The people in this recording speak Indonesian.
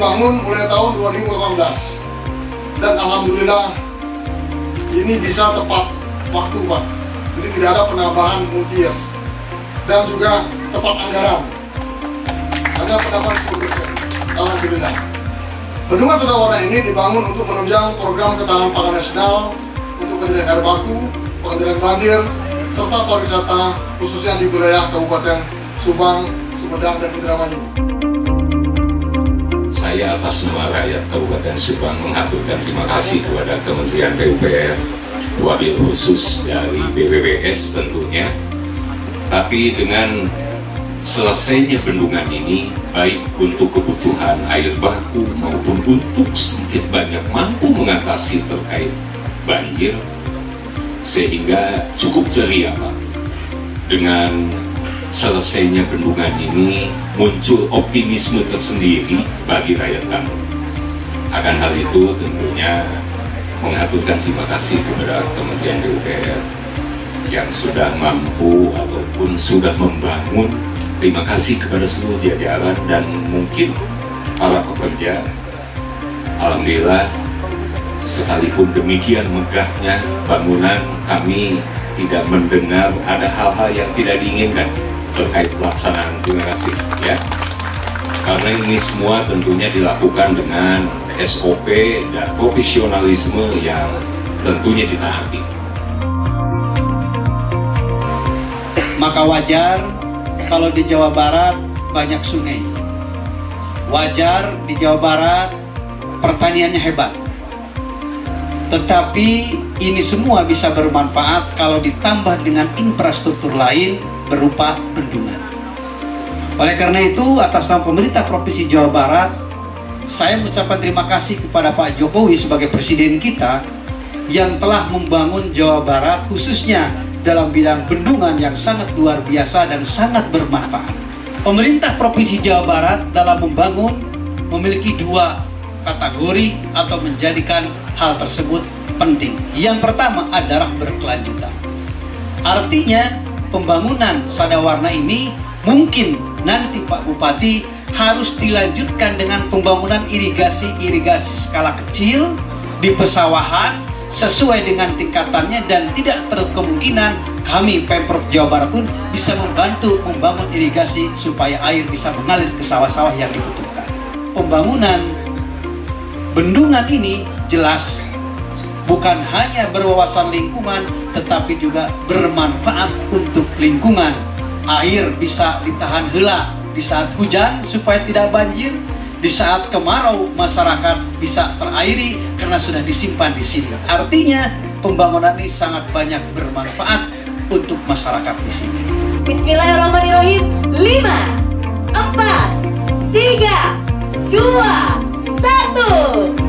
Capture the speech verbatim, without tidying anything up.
dibangun mulai tahun dua ribu delapan belas. Dan alhamdulillah ini bisa tepat waktu, Pak. Jadi tidak ada penambahan multi years. Dan juga tepat anggaran. Hanya penambahan sepuluh persen. Alhamdulillah. Bendungan Sadawarna ini dibangun untuk menunjang program ketahanan pangan nasional untuk kendalian air baku, pengendalian banjir, serta pariwisata khususnya di wilayah Kabupaten Subang, Sumedang, dan Indramayu. Saya atas nama rakyat Kabupaten Subang mengaturkan terima kasih kepada Kementerian P U P R, wabil khusus dari B P W S tentunya. Tapi dengan selesainya bendungan ini, baik untuk kebutuhan air baku maupun untuk sedikit banyak mampu mengatasi terkait banjir, sehingga cukup ceria, Pak. Dengan selesainya bendungan ini muncul optimisme tersendiri bagi rakyat kami. Akan hal itu tentunya mengaturkan terima kasih kepada Kementerian P U P R yang sudah mampu ataupun sudah membangun. Terima kasih kepada seluruh jajaran dan mungkin para pekerja. Alhamdulillah, sekalipun demikian megahnya bangunan, kami tidak mendengar ada hal-hal yang tidak diinginkan terkait pelaksanaan. Terima kasih ya, karena ini semua tentunya dilakukan dengan S O P dan profesionalisme yang tentunya ditaati. Maka wajar kalau di Jawa Barat banyak sungai. Wajar di Jawa Barat pertaniannya hebat. Tetapi ini semua bisa bermanfaat kalau ditambah dengan infrastruktur lain berupa bendungan. Oleh karena itu, atas nama pemerintah Provinsi Jawa Barat, saya mengucapkan terima kasih kepada Pak Jokowi sebagai presiden kita yang telah membangun Jawa Barat khususnya dalam bidang bendungan yang sangat luar biasa dan sangat bermanfaat. Pemerintah Provinsi Jawa Barat dalam membangun memiliki dua kategori atau menjadikan hal tersebut penting. Yang pertama adalah berkelanjutan. Artinya pembangunan Sadawarna ini mungkin nanti Pak Bupati harus dilanjutkan dengan pembangunan irigasi-irigasi skala kecil di pesawahan sesuai dengan tingkatannya, dan tidak terlalu kemungkinan kami Pemprov Jawa Barat pun bisa membantu membangun irigasi supaya air bisa mengalir ke sawah-sawah yang dibutuhkan. Pembangunan bendungan ini jelas bukan hanya berwawasan lingkungan, tetapi juga bermanfaat untuk lingkungan. Air bisa ditahan heula di saat hujan supaya tidak banjir. Di saat kemarau masyarakat bisa terairi karena sudah disimpan di sini. Artinya pembangunan ini sangat banyak bermanfaat untuk masyarakat di sini. Bismillahirrahmanirrahim. lima, empat, tiga, dua, satu.